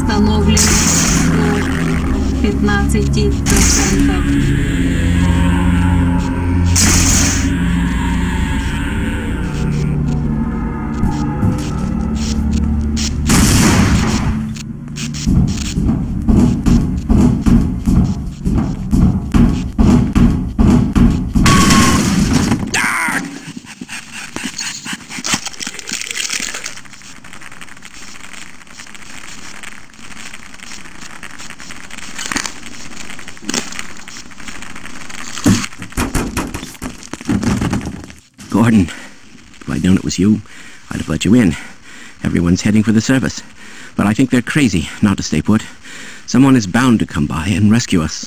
Восстановлено до 15%. Gordon, if I'd known it was you, I'd have let you in. Everyone's heading for the surface. But I think they're crazy not to stay put. Someone is bound to come by and rescue us.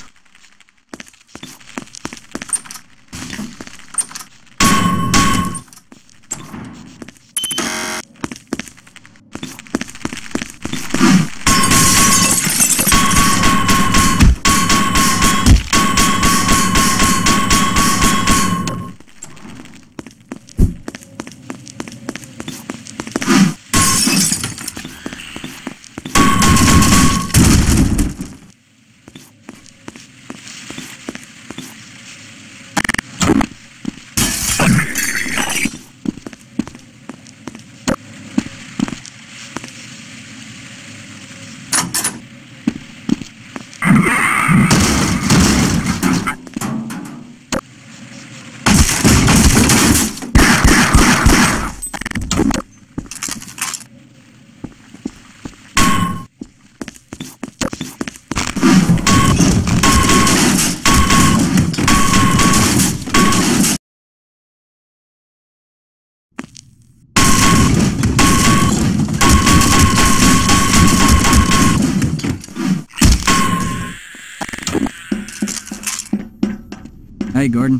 Hey, Gordon.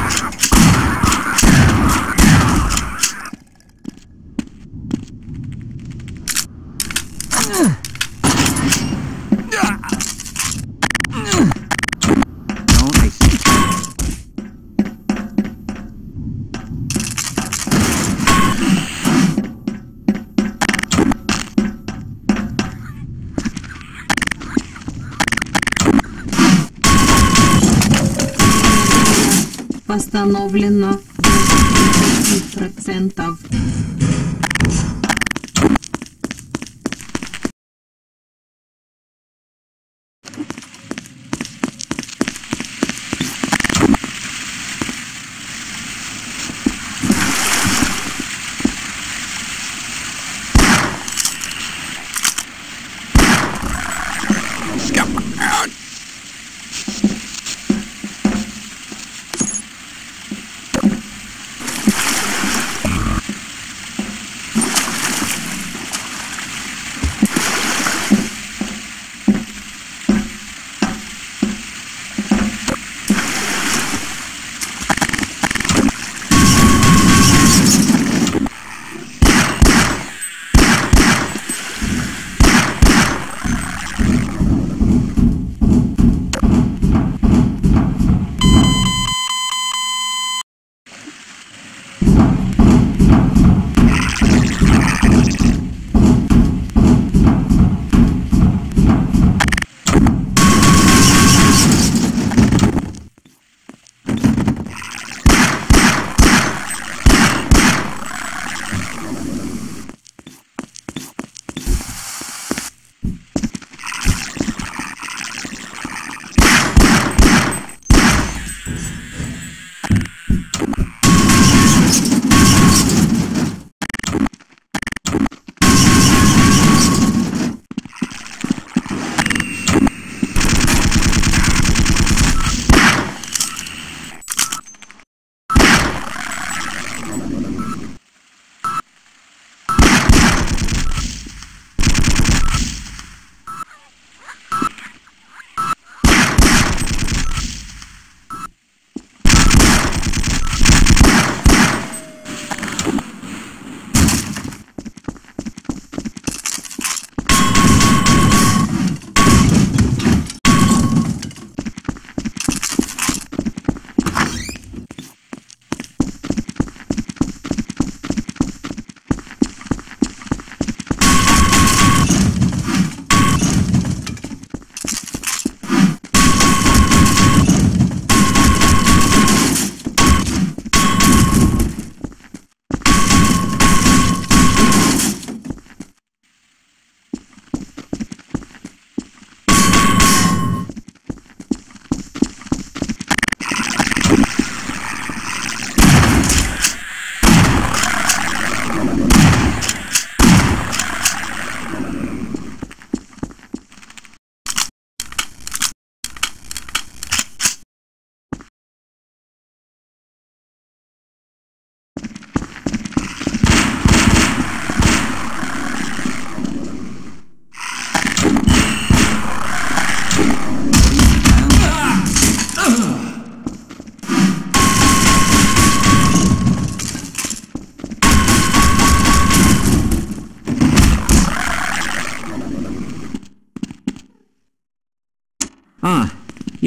Восстановлено до 10%.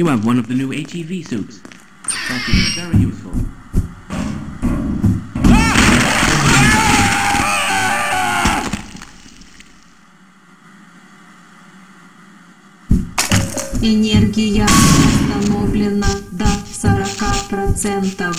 You have one of the new ATV suits. That could be very useful. Энергия установлена до 40%.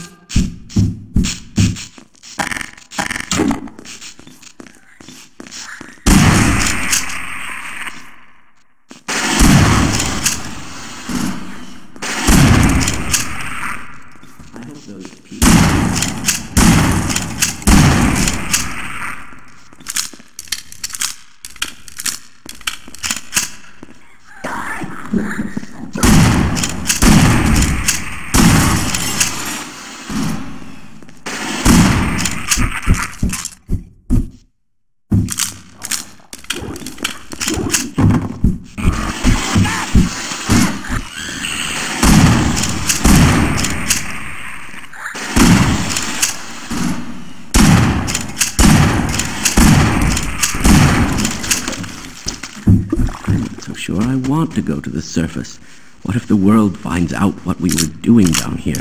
Sure, I want to go to the surface. What if the world finds out what we were doing down here?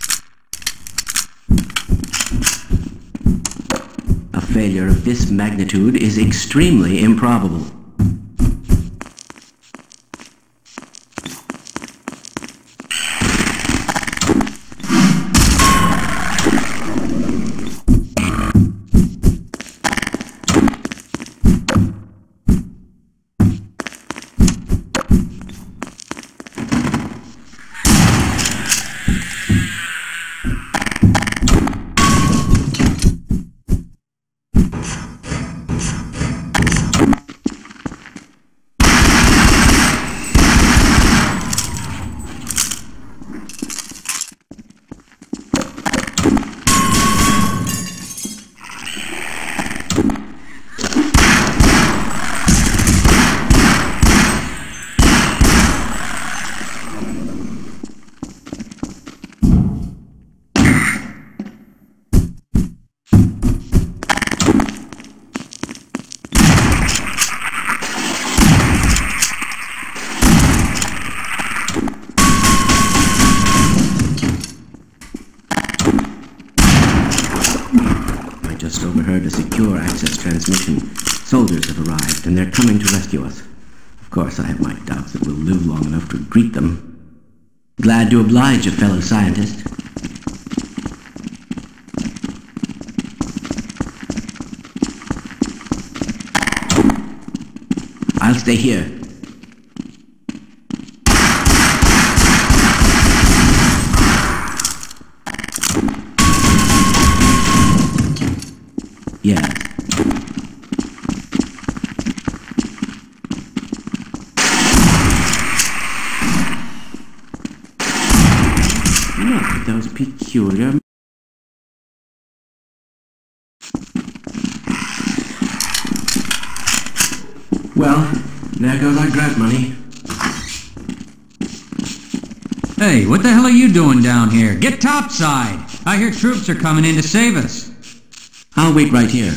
A failure of this magnitude is extremely improbable. Just overheard a secure access transmission. Soldiers have arrived, and they're coming to rescue us. Of course, I have my doubts that we'll live long enough to greet them. Glad to oblige a fellow scientist. I'll stay here. Yeah. Look at those peculiar... Well, there goes our grant money. Hey, what the hell are you doing down here? Get topside! I hear troops are coming in to save us. I'll wait right here.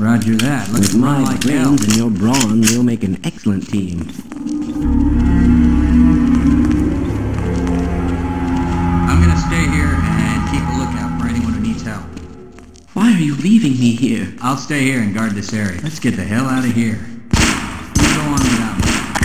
Roger that. Looks With my like hell. brains and your brawn, we'll make an excellent team. I'm gonna stay here and keep a lookout for anyone who needs help. Why are you leaving me here? I'll stay here and guard this area. Let's get the hell out of here. You go on without me.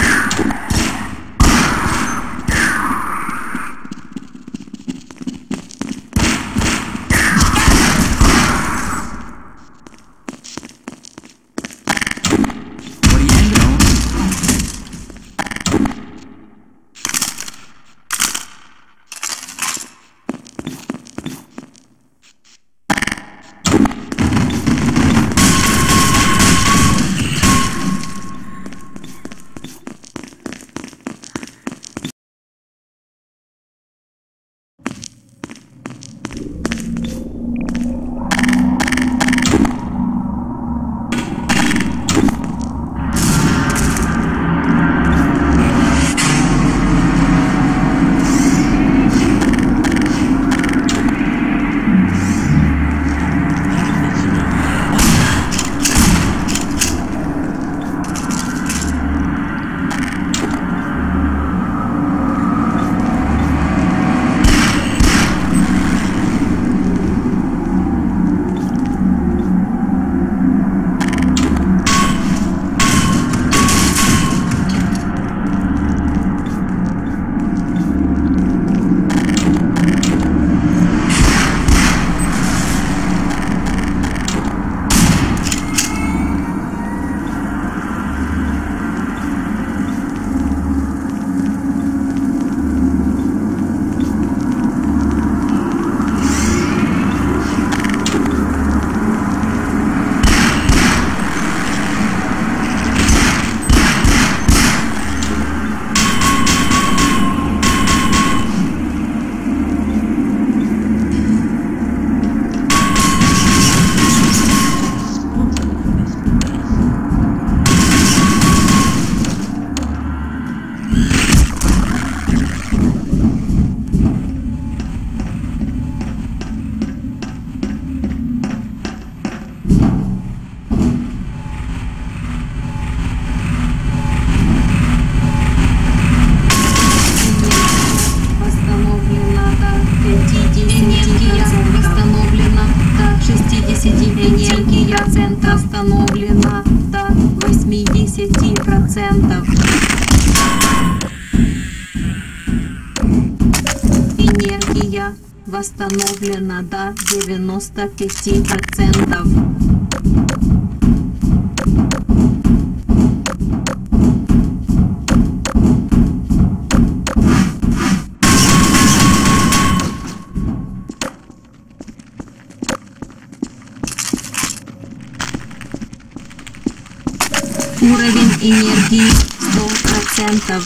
Энергия центра восстановлена до 80%. Энергия восстановлена до 95%. Уровень энергии 100%.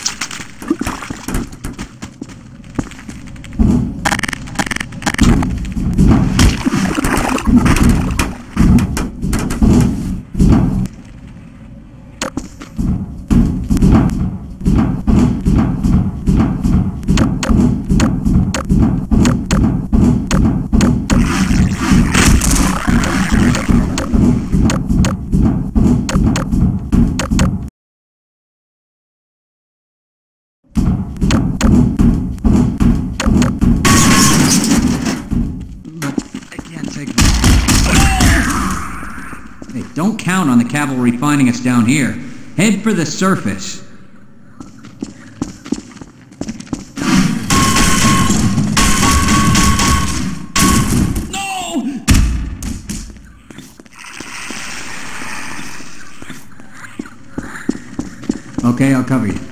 Don't count on the cavalry finding us down here. Head for the surface. No! Okay, I'll cover you.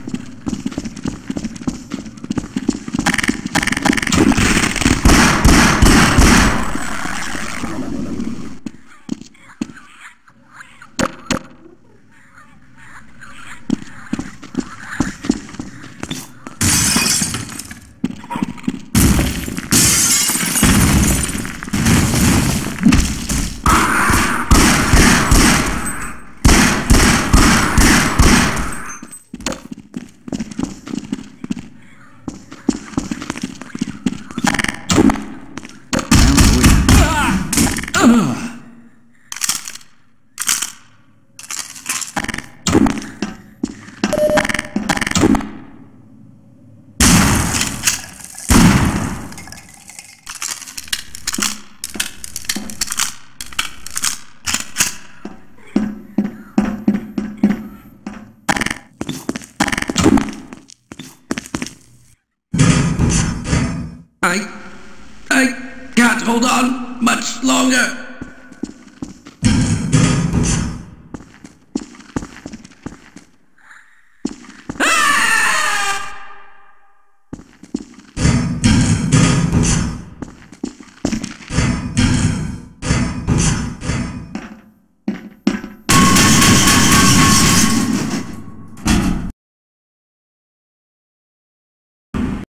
hold on much longer.